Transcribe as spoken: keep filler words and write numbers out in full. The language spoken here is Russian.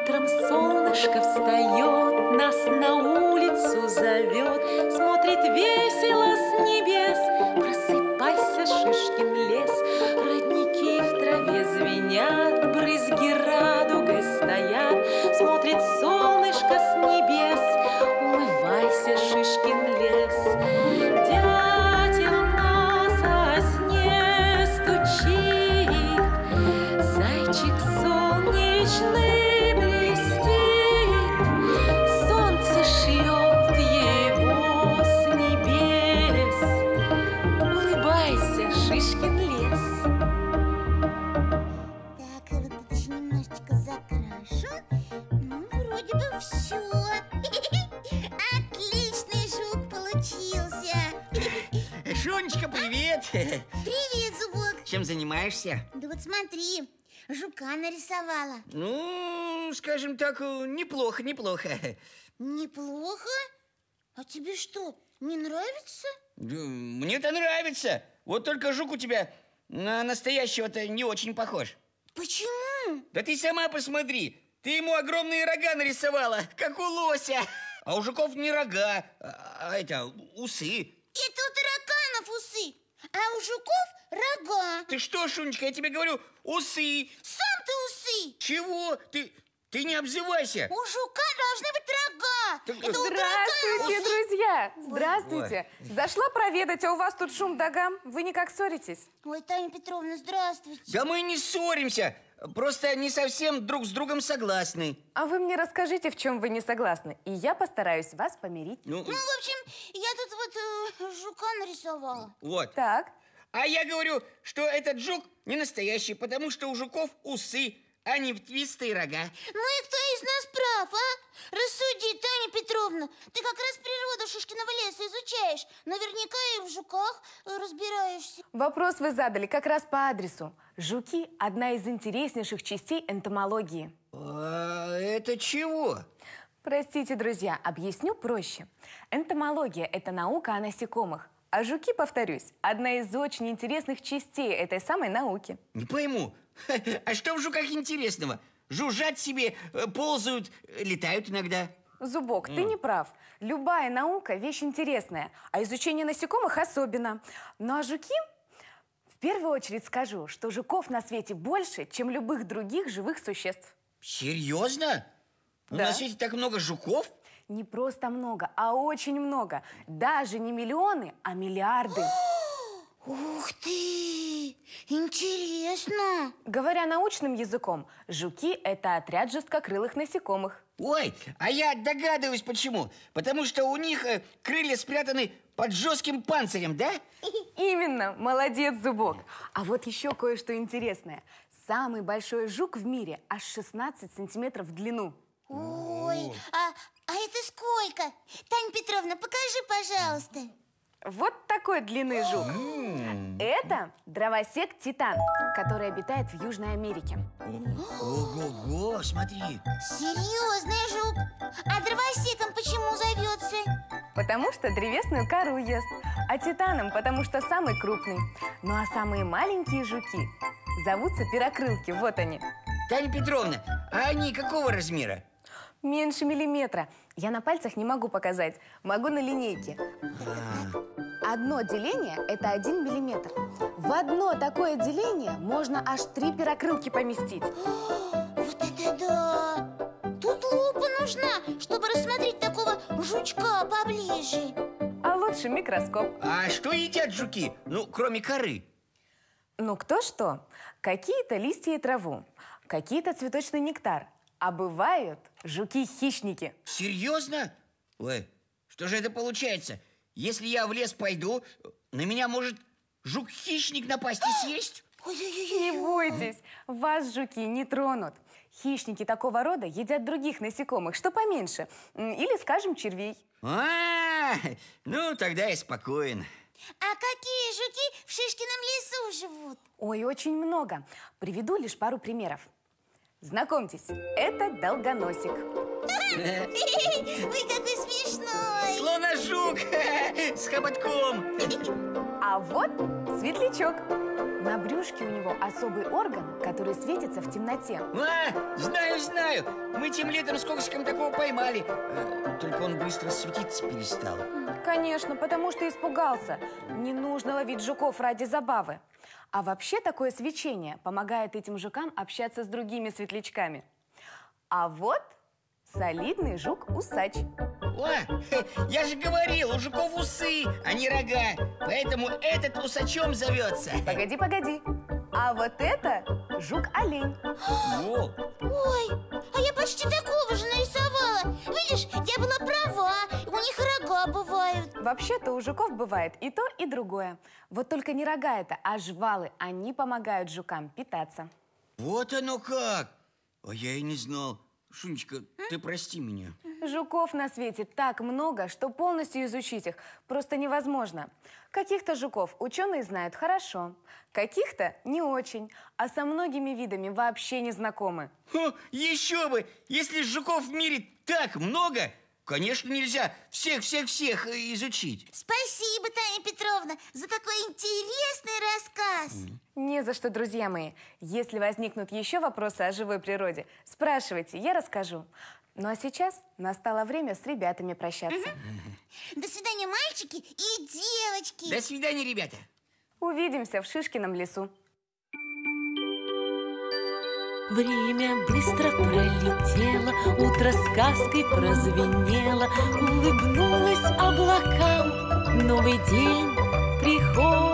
Утром солнышко встает, нас на улицу зовет, смотрит весело с небес. Просыпайся, Шишкин лес, родники в траве звенят, брызги радугой стоят, смотрит солнышко с небес. Умывайся, Шишкин лес. Дятел на сосне стучит, зайчик солнечный блестит, солнце шлет его с небес. Улыбайся, Шишкин лес. Так, вот это еще немножечко закрашу. Ну, вроде бы все. Отличный жук получился. Шунечка, привет! Привет, Зубок. Чем занимаешься? Да вот смотри, жука нарисовала. Ну, скажем так, неплохо, неплохо. Неплохо? А тебе что, не нравится? Да, мне-то нравится. Вот только жук у тебя на настоящего-то не очень похож. Почему? Да ты сама посмотри. Ты ему огромные рога нарисовала, как у лося. А у жуков не рога, а, а это, усы. Это у тараканов усы, а у жуков рога. Ты что, Шунечка, я тебе говорю, усы. Сам ты усы. Чего? Ты, ты не обзывайся. У жука должны быть рога. Так- Это у Здравствуйте, тараканов. друзья! Здравствуйте! Зашла проведать, а у вас тут шум да гам. Вы никак ссоритесь? Ой, Таня Петровна, здравствуйте. Да мы не ссоримся, просто не совсем друг с другом согласны. А вы мне расскажите, в чем вы не согласны, и я постараюсь вас помирить. Ну, Ну, в общем, я тут вот э, жука нарисовала. вот. Так, А я говорю, что этот жук не настоящий, потому что у жуков усы, а не ветвистые рога. Ну и кто из нас прав, а? Рассуди, Таня Петровна. Ты как раз природу Шишкиного леса изучаешь. Наверняка и в жуках э, разбираешься. вопрос вы задали как раз по адресу. Жуки – одна из интереснейших частей энтомологии. А это чего? Простите, друзья, объясню проще. Энтомология – это наука о насекомых. А жуки, повторюсь, одна из очень интересных частей этой самой науки. Не пойму. А что в жуках интересного? Жужжат себе, э, ползают, э, летают иногда. Зубок, ты не прав. Любая наука – вещь интересная, а изучение насекомых особенно. Ну а жуки? В первую очередь скажу, что жуков на свете больше, чем любых других живых существ. Серьезно? Ну, Да. на свете так много жуков? Не просто много, а очень много. Даже не миллионы, а миллиарды. Ух ты! Интересно! Говоря научным языком, жуки – это отряд жесткокрылых насекомых. Ой, а я догадываюсь почему. Потому что у них э, крылья спрятаны под жестким панцирем, да? Именно, молодец, Зубок. А вот еще кое-что интересное. Самый большой жук в мире аж шестнадцать сантиметров в длину. Ой, а, а это сколько? Таня Петровна, покажи, пожалуйста. Вот такой длины жук. Это дровосек Титан, который обитает в Южной Америке. Ого-го, смотри. Серьезный жук. А дровосеком почему зовется? Потому что древесную кору ест. А Титаном, потому что самый крупный. Ну а самые маленькие жуки зовутся пирокрылки. Вот они. Таня Петровна, а они какого размера? Меньше миллиметра. Я на пальцах не могу показать. Могу на линейке. Одно деление – это один миллиметр. В одно такое деление можно аж три пирокрылки поместить. Вот это да! Тут лупа нужна, чтобы рассмотреть такого жучка поближе. А лучше микроскоп. А что едят жуки? Ну, кроме коры. Ну, кто что? Какие-то листья и траву, какие-то цветочный нектар. А бывают жуки-хищники. Серьезно? Ой, что же это получается? Если я в лес пойду, на меня может жук-хищник напасть и съесть? Не бойтесь, вас жуки не тронут. Хищники такого рода едят других насекомых, что поменьше. М, Или, скажем, червей. А, ну тогда я спокоен. А какие жуки в Шишкином лесу живут? Ой, очень много. Приведу лишь пару примеров. Знакомьтесь, это долгоносик. Вы какой смешной! Слоножук с хоботком. А вот светлячок. На брюшке у него особый орган, который светится в темноте. А, знаю, знаю. Мы тем летом с Коксиком такого поймали. Э, Только он быстро светиться перестал. Конечно, потому что испугался. Не нужно ловить жуков ради забавы. А вообще такое свечение помогает этим жукам общаться с другими светлячками. А вот солидный жук-усач. О, я же говорил, у жуков усы, а не рога. Поэтому этот усачом зовется. Погоди, погоди. А вот это жук-олень. О, Ой, а я почти такого же нарисовала. Видишь, я была права, у них рога бывают. Вообще-то у жуков бывает и то, и другое. Вот только не рога это, а жвалы. Они помогают жукам питаться. вот оно как. А я и не знал. Шунечка, ты прости меня. Жуков на свете так много, что полностью изучить их просто невозможно. Каких-то жуков ученые знают хорошо, каких-то не очень, а со многими видами вообще не знакомы. Хо, еще бы! Если жуков в мире так много, конечно, нельзя всех-всех-всех изучить. Спасибо, Таня Петровна, за такой интересный рассказ. Не за что, друзья мои. Если возникнут еще вопросы о живой природе, спрашивайте, я расскажу. Ну а сейчас настало время с ребятами прощаться. До свидания, мальчики и девочки. До свидания, ребята. Увидимся в Шишкином лесу. Время быстро пролетело, утро сказкой прозвенело, улыбнулась облакам, новый день приходит.